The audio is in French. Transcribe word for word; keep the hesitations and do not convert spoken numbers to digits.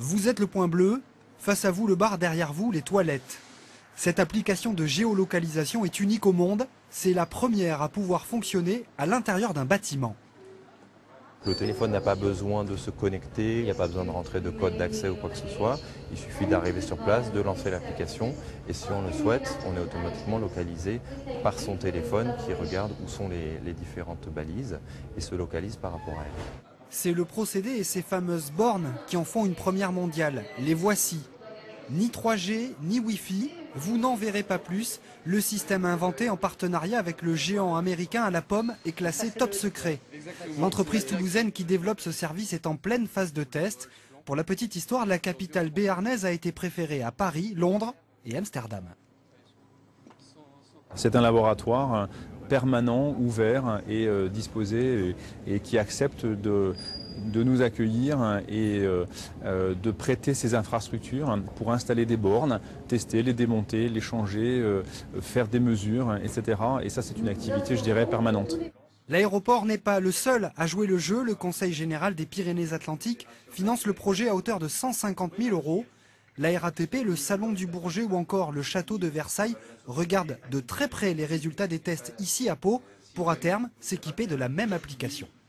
Vous êtes le point bleu, face à vous le bar, derrière vous les toilettes. Cette application de géolocalisation est unique au monde. C'est la première à pouvoir fonctionner à l'intérieur d'un bâtiment. Le téléphone n'a pas besoin de se connecter, il n'y a pas besoin de rentrer de code d'accès ou quoi que ce soit. Il suffit d'arriver sur place, de lancer l'application et si on le souhaite, on est automatiquement localisé par son téléphone qui regarde où sont les, les différentes balises et se localise par rapport à elles. C'est le procédé et ces fameuses bornes qui en font une première mondiale. Les voici. Ni trois G, ni Wi-Fi, vous n'en verrez pas plus. Le système inventé en partenariat avec le géant américain à la pomme est classé top secret. L'entreprise toulousaine qui développe ce service est en pleine phase de test. Pour la petite histoire, la capitale béarnaise a été préférée à Paris, Londres et Amsterdam. C'est un laboratoire permanent, ouvert et euh, disposé et, et qui accepte de, de nous accueillir et euh, de prêter ses infrastructures pour installer des bornes, tester, les démonter, les changer, euh, faire des mesures, et cetera. Et ça, c'est une activité, je dirais, permanente. L'aéroport n'est pas le seul à jouer le jeu. Le Conseil général des Pyrénées-Atlantiques finance le projet à hauteur de cent cinquante mille euros. La R A T P, le Salon du Bourget ou encore le Château de Versailles regardent de très près les résultats des tests ici à Pau pour à terme s'équiper de la même application.